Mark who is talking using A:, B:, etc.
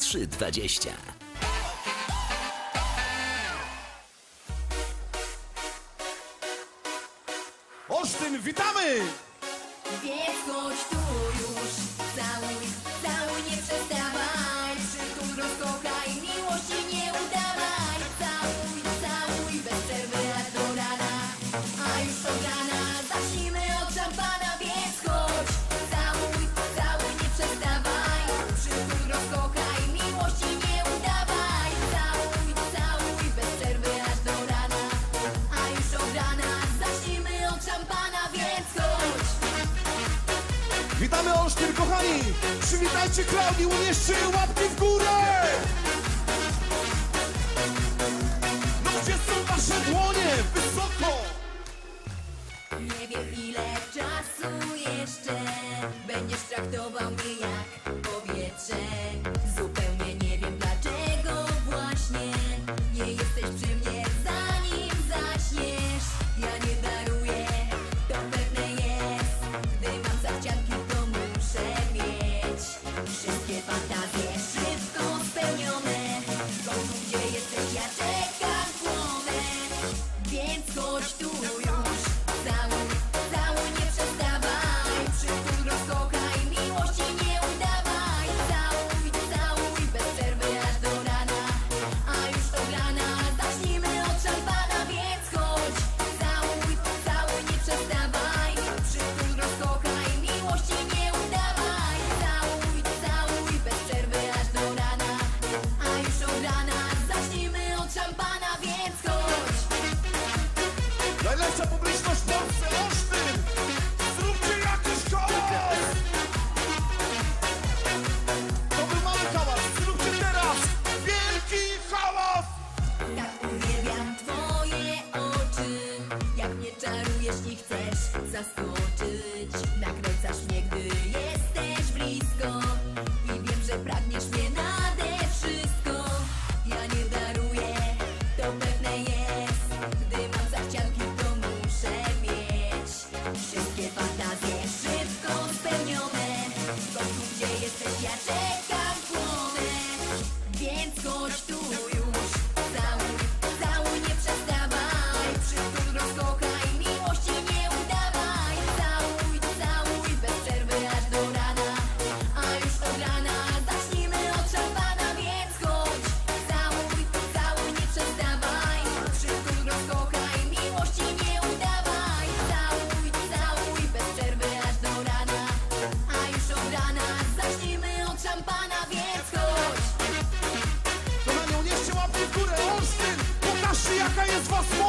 A: 320.
B: Olsztyn, witamy!
C: Więc chodź tu już, całuj, całuj, nie przestawaj. Przytul, rozkochaj, miłości nie udawaj. Całuj, całuj, bez przerwy aż do rana. A już od rana zacznijmy od szampana. Więc chodź, całuj, całuj, nie przestawaj. Przytul, rozkochaj, miłości nie udawaj. Całuj, całuj, bez przerwy aż do rana. A już od rana zacznijmy od szampana. Więc chodź.
B: Witamy Olsztyn, kochani! Przywitajcie Klaudii, unieście łapki w górę! No gdzie są wasze dłonie? Wysoko!
C: Nie wiem ile czasu jeszcze będziesz traktował mnie jak powietrze. Zupełnie nie wiem dlaczego właśnie nie jesteś przy mnie zanim zaśniesz. Ja nie daruję, to pewne jest. Gdy mam zachcianki to muszę mieć wszystkie fantazje szybko spełnione. Końcu gdzie jesteś, ja czekam płonę. Więc chodź tu już, całuj, całuj, nie przestawaj. Przytul, rozkochaj, miłości nie udawaj. Całuj, całuj, bez przerwy aż do rana. A już od rana zacznijmy od szampana. Więc chodź, całuj, całuj, nie przestawaj. Przytul, rozkochaj, miłości nie udawaj. Całuj, całuj, bez przerwy aż do rana. A już od rana zacznijmy od szampana. Więc chodź.
B: Najlepsza publiczność w Polsce, Olsztyn! Zróbcie jakiś hałas! To był mały hałas, zróbcie teraz wielki hałas!
C: Tak uwielbiam twoje oczy, jak mnie czarujesz i chcesz zaskoczyć. Nakręcasz mnie, gdy jesteś blisko i wiem, że pragniesz mnie nade wszystko. Ja nie daruję, to pewne jest. Gdy mam zachcianki, to muszę mieć wszystkie fantazje szybko spełnione. W końcu gdzie jesteś, ja czekam płonę. Więc chodź tu już, całuj, całuj, nie przestawaj. Przytul, rozkochaj, miłości nie udawaj. Całuj, całuj, bez przerwy aż do rana. A już od rana zacznijmy od szampana. Więc chodź, całuj, całuj, nie przestawaj. Przytul, rozkochaj, miłości nie udawaj. Całuj, całuj, bez przerwy aż do rana. A już od rana zacznijmy od szampana. Więc chodź.
B: Kochani, unieście łapki w górę, Olsztyn! Pokażcie jaka jest was moc!